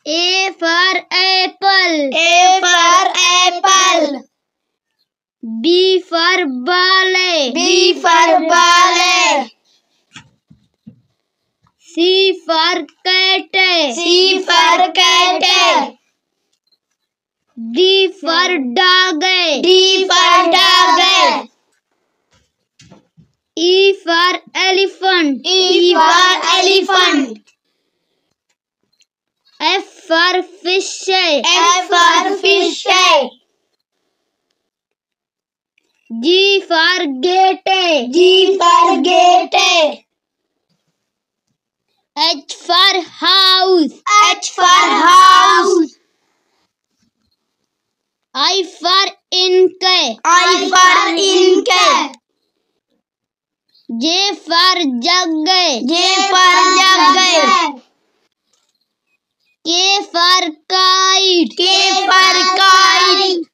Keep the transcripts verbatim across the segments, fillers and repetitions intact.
A for apple. A for apple. B for ballet. B for ballet. C for cat. C for cat. D for dog. D for dog. E for elephant. E for elephant. F for fish. F for fish. G for gate. G for gate. H for house. H for house. I for ink. I for ink. J for jug. J for jug. K for kite. K for kite.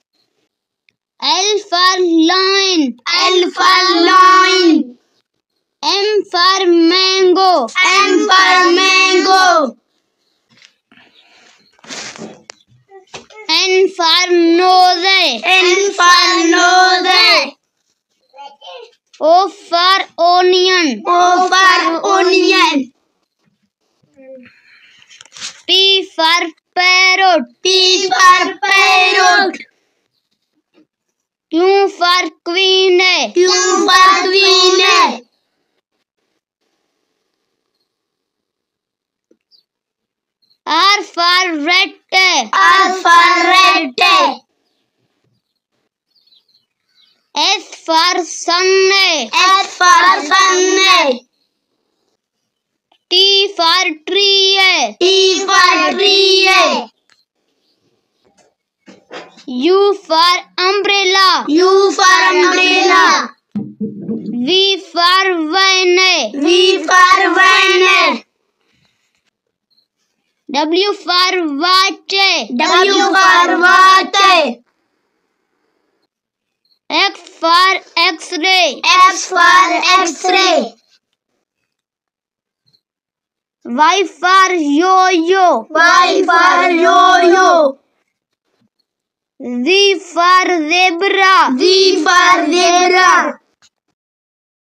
L for lion. L for lion. M for mango. M for mango. N for nose. N for nose. O for onion. O for onion. P for parrot. P for parrot. Q for queen. Q for queen. R for rat. R for rat. S for sun. S for sun. T for tree. T for tree. U for umbrella. U for umbrella. V for van. V for van. W for watch. W for watch. X for X-ray. X for X-ray. Y for yo-yo. Y for yo-yo. Z for zebra. Z for zebra.